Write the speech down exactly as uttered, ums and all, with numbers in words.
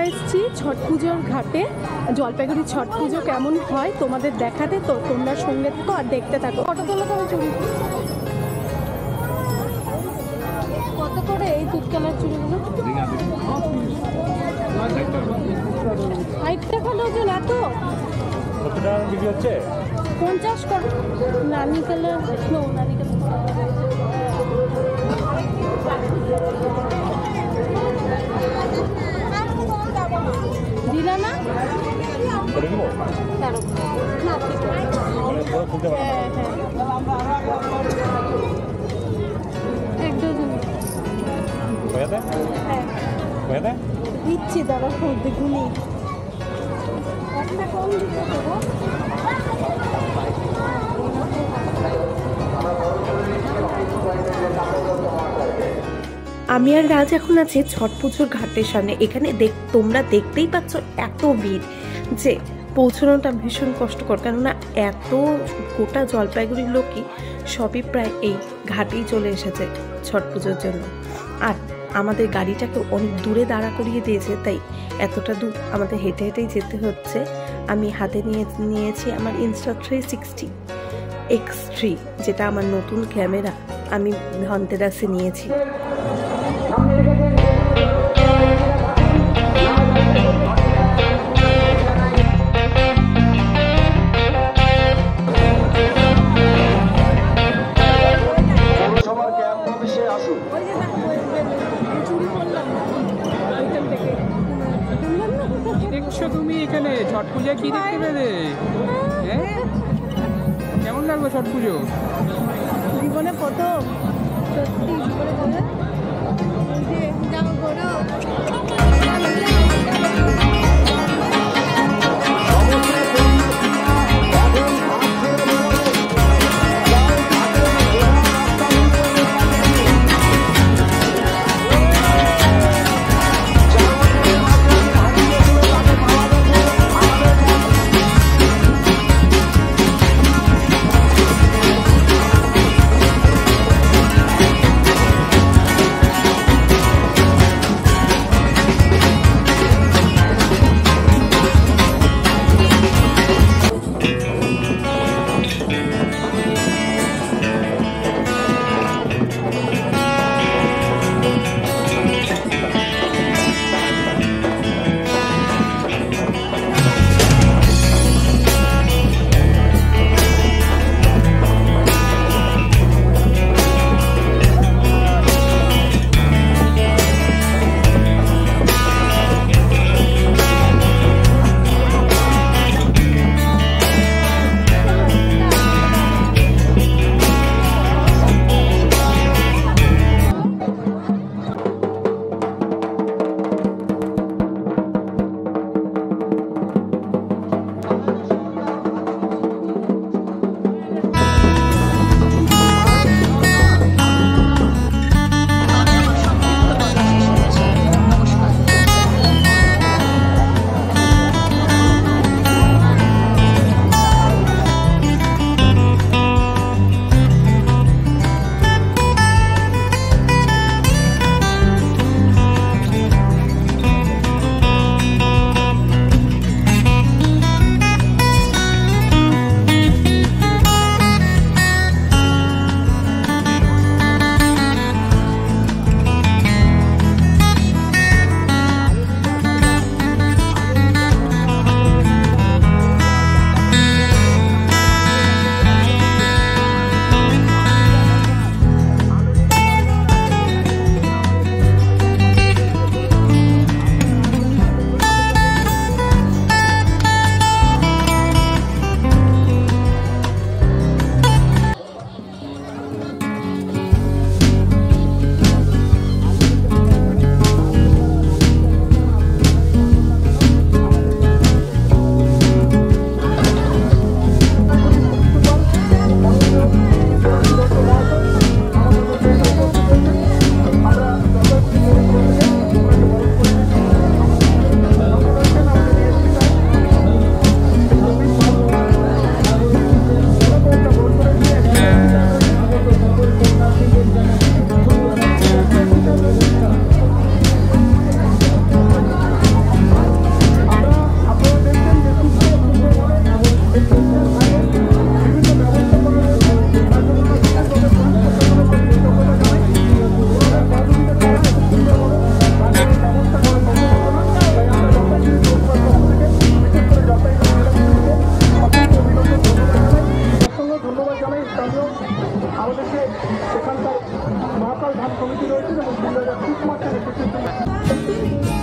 এসেছি ছট পুজোর ঘাটে। জলপাইগুড়ি ছট পুজো কেমন হয় তোমাদের দেখাতে, তো তোমরা সঙ্গে থাকো আর দেখতে থাকো। ফটো তোলা তো চুড়ি কত করে এই দুধ কালার চুড়িগুলো? ষাট টাকা ডজন। এত কত টাকা বিক্রি হচ্ছে? পঞ্চাশ করে। রানী কালার নো রানী কালার দিলা না? না ঠিক আছে। হ্যাঁ হ্যাঁ এক ডজন হ্যাঁ দিচ্ছি দাদা। দেখুন একটা কম দিতে দেবো। আমি আর রাজ এখন আছি ছট পুজোর ঘাটের সামনে। এখানে দেখ তোমরা দেখতেই পাচ্ছ এত ভিড় যে পৌঁছানোটা ভীষণ কষ্টকর, কেননা এত গোটা জলপাইগুড়ির লোকই সবই প্রায় এই ঘাটেই চলে এসেছে ছট পুজোর জন্য। আর আমাদের গাড়িটাকে অনেক দূরে দাঁড়া করিয়ে দিয়েছে, তাই এতটা দূর আমাদের হেঁটে হেঁটেই যেতে হচ্ছে। আমি হাতে নিয়ে নিয়েছি আমার Insta three sixty X three, যেটা আমার নতুন ক্যামেরা, আমি ধনতেরাসে নিয়েছি। দেখছো তুমি এখানে ছট পূজা কি দেখতে পেলে? হ্যাঁ কেমন লাগলো ছট পুজো? জীবনে প্রথম সত্যি জীবনে বলে যাও করো। মহাকাল ধান কমিটি রয়েছে এবং